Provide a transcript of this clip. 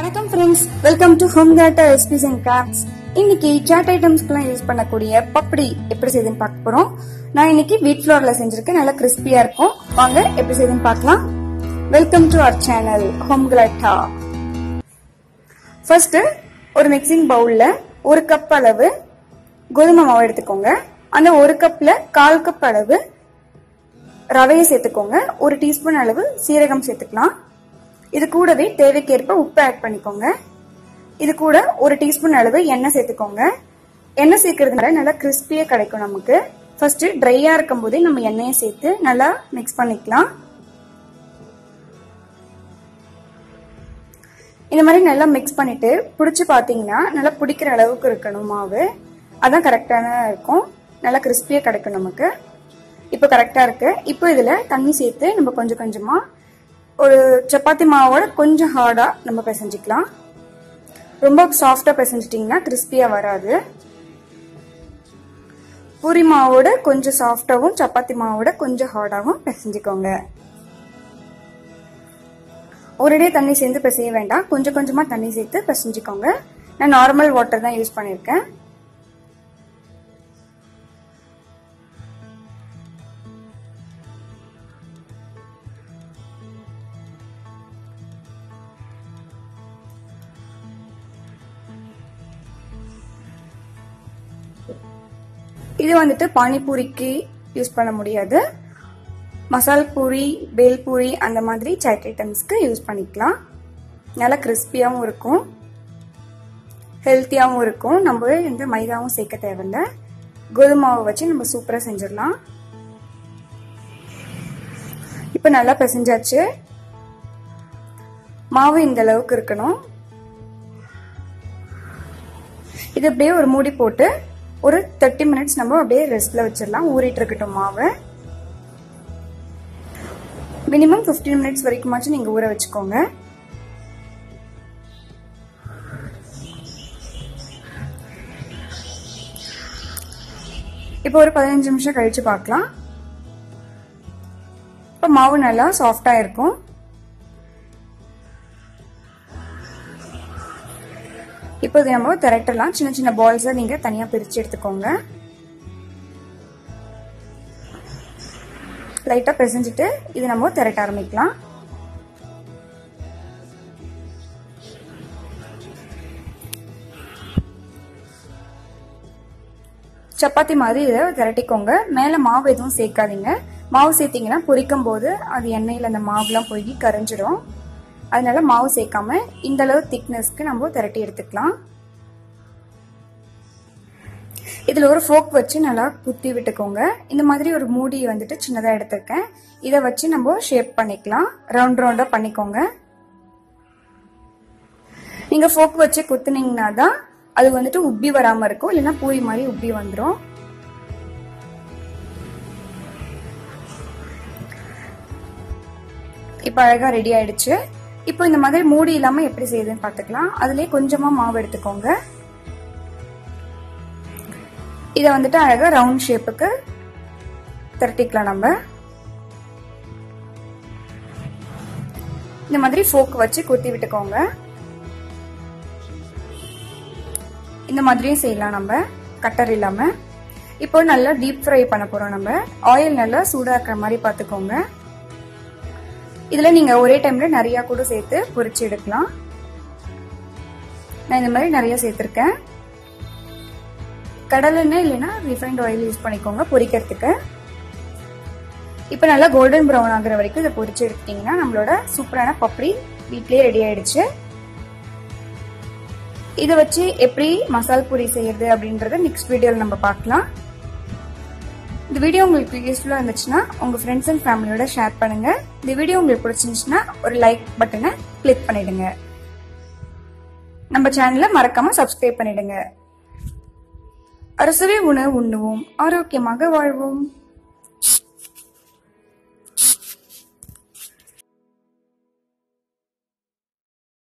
வணக்கம் friends, welcome to home cater recipes and crafts. இன்னைக்கு chaat ஐட்டம்ஸ்க்குலாம் யூஸ் பண்ணக்கூடிய பப்படி எப்படி செய்யுதுன்னு பார்க்க போறோம். நான் இன்னைக்கு வீட் ஃப்ளோர்ல செஞ்சிருக்கேன். நல்லா கிறிஸ்பியா இருக்கும். வாங்க எப்படி செய்யுதுன்னு பார்க்கலாம். Welcome to our channel home கிளாட்டா. ஃபர்ஸ்ட் ஒரு மிக்சிங் பவுல்ல 1 கப் அளவு கோதுமை மாவு எடுத்துக்கோங்க. அந்த 1 கப்ல 1/4 கப் அளவு ரவையை சேர்த்துக்கோங்க. 1 டீஸ்பூன் அளவு சீரகம் சேர்த்துக்கலாம். இது கூடவே தேவைக்கேற்ப உப்பு ஆட் பண்ணிக்கோங்க. இது கூட 1 டீஸ்பூன் அளவு எண்ணெய் சேர்த்துக்கோங்க. எண்ணெய் சேர்க்கறதுனால நல்லா கிறிஸ்பியா கிடைக்கும் நமக்கு. ஃபர்ஸ்ட் ட்ரையா இருக்கும் போதே நம்ம எண்ணெயை சேர்த்து நல்லா மிக்ஸ் பண்ணிக்கலாம். இந்த மாதிரி நல்லா மிக்ஸ் பண்ணிட்டு பிடிச்சு பாத்தீங்கன்னா நல்லா பிடிக்கிற அளவுக்கு இருக்கணும் மாவு. அதான் கரெக்டான இருக்கும். நல்லா கிறிஸ்பியா கிடைக்கும் நமக்கு. இப்போ கரெக்டா இருக்கு. இப்போ இதுல தண்ணி சேர்த்து நம்ம கொஞ்சம் கொஞ்சமா ஒரு சப்பாத்தி மாவோட கொஞ்சம் ஹார்டா நம்ம பிசைஞ்சிக்கலாம். ரொம்ப சாஃப்டா பிசைஞ்சிட்டீங்கன்னா கிறிஸ்பியா வராது. பூரி மாவோட கொஞ்சம் சாஃப்டாவும் சப்பாத்தி மாவோட கொஞ்சம் ஹார்டாவும் பிசைஞ்சிக்கோங்க. ஒரேடியே தண்ணி சேர்ந்து பிசைய வேண்டாம். கொஞ்சம் கொஞ்சமா தண்ணி சேர்த்து பிசைஞ்சிக்கோங்க. நான் நார்மல் வாட்டர் தான் யூஸ் பண்ணிருக்கேன். இது வந்துட்டு பானிபூரிக்கு யூஸ் பண்ண முடியாது. மசால் பூரி, பேல் பூரி அந்த மாதிரி சாட் ஐட்டம்ஸ்க்கு யூஸ் பண்ணிக்கலாம். நல்லா கிறிஸ்பியாவும் இருக்கும், ஹெல்த்தியாவும் இருக்கும். நம்ம இந்த மைதாவும் சேர்க்க தேவையில்லை. கோதுமாவை வச்சு நம்ம சூப்பரா செஞ்சிடலாம். இப்ப நல்லா பிசைஞ்சாச்சு. மாவு இந்த அளவுக்கு இருக்கணும். இது அப்படியே ஒரு மூடி போட்டு ஒரு 30 மினிட்ஸ் நம்ம அப்படியே ரெஸ்ட்ல வச்சிடலாம். ஊறிட்டு இருக்கட்டும் மாவு. மினிமம் 15 மினிட்ஸ் வரைக்குமாச்சும் நீங்க ஊற வச்சுக்கோங்க. இப்போ ஒரு 15 நிமிஷம் கழிச்சு பார்க்கலாம். இப்போ மாவு நல்லா சாஃப்டா இருக்கும். இப்போ இது நம்ம திரட்டலாம். சின்ன சின்ன பால்ஸா நீங்க தனியா பிரிச்சு எடுத்துக்கோங்க. லைட்டா பிசைஞ்சிட்டு இது நம்ம திரட்ட ஆரம்பிக்கலாம். சப்பாத்தி மாதிரி இதை திரட்டிக்கோங்க. மேல மாவு எதுவும் சேர்க்காதீங்க. மாவு சேர்த்தீங்கன்னா பொரிக்கும் போது அது எண்ணெயில அந்த மாவுலாம் போய் கரைஞ்சிடும். அதனால மாவு சேர்க்காம இந்த அளவு திக்னஸ்க்கு நம்ம திரட்டி எடுத்துக்கலாம். இதுல ஒரு ஃபோக் வச்சு நல்லா குத்தி விட்டுக்கோங்க. இந்த மாதிரி ஒரு மூடி வந்துட்டு சின்னதா எடுத்திருக்கேன். இதை வச்சு நம்ம ஷேப் பண்ணிக்கலாம். ரவுண்ட் ரவுண்டா பண்ணிக்கோங்க. நீங்க ஃபோக் வச்சு குத்துனீங்கன்னா தான் அது வந்துட்டு உப்பி வராம இருக்கும். இல்லைன்னா பூரி மாதிரி உப்பி வந்துடும். இப்ப அழகா ரெடி ஆயிடுச்சு. இப்போ இந்த மாதிரி மூடி இல்லாம எப்படி செய்யுதுன்னு பாத்துக்கலாம். அதுலயே கொஞ்சமா மாவு எடுத்துக்கோங்க. இத வந்துட்டு அழகா ரவுண்ட் ஷேப்புக்கு திரட்டிக்கலாம். நம்ம இந்த மாதிரி ஃபோக் வச்சு குத்தி விட்டுக்கோங்க. இந்த மாதிரியும் செய்யலாம் நம்ம கட்டர் இல்லாம. இப்போ நல்லா டீப் ஃப்ரை பண்ண போறோம். நம்ம ஆயில் நல்லா சூடா இருக்கிற மாதிரி பாத்துக்கோங்க. இதுல நீங்க ஒரே டைம்ல நிறைய கூட சேர்த்து பொரிச்சு எடுக்கலாம். நான் இந்த மாதிரி நிறைய சேர்த்திருக்கேன். கடலெண்ணெய் இல்லைன்னா ரிஃபைண்ட் ஆயில் யூஸ் பண்ணிக்கோங்க பொரிக்கிறதுக்கு. இப்ப நல்லா கோல்டன் ப்ரௌன் ஆகுற வரைக்கும் இதை பொரிச்சு எடுத்தீங்கன்னா நம்மளோட சூப்பரான பப்படி வீட்லயே ரெடி ஆயிடுச்சு. இதை வச்சு எப்படி மசால் பூரி செய்யறது அப்படின்றத நெக்ஸ்ட் வீடியோல நம்ம பார்க்கலாம். இந்த வீடியோ உங்களுக்கு யூஸ்ஃபுல்லா இருந்துச்சுன்னா உங்க ஃப்ரெண்ட்ஸ் அண்ட் ஃபேமிலியோட ஷேர் பண்ணுங்க. இந்த வீடியோ உங்களுக்கு பிடிச்சிருந்துச்சுன்னா ஒரு லைக் பட்டனை கிளிக் பண்ணிடுங்க. நம்ம சேனலை மறக்காம சப்ஸ்கிரைப் பண்ணிடுங்க. அரசுவே உணவு உண்ணுவோம், ஆரோக்கியமாக வாழ்வோம்.